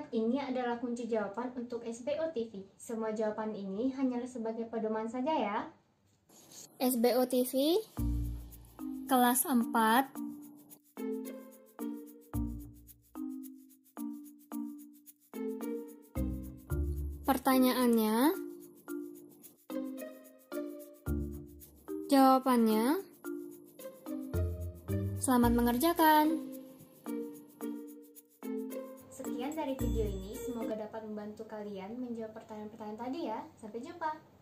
ini adalah kunci jawaban untuk SBO TV. Semua jawaban ini hanyalah sebagai pedoman saja ya. SBO TV kelas 4 pertanyaannya, jawabannya. Selamat mengerjakan. Sekian dari video ini, semoga dapat membantu kalian menjawab pertanyaan-pertanyaan tadi ya. Sampai jumpa.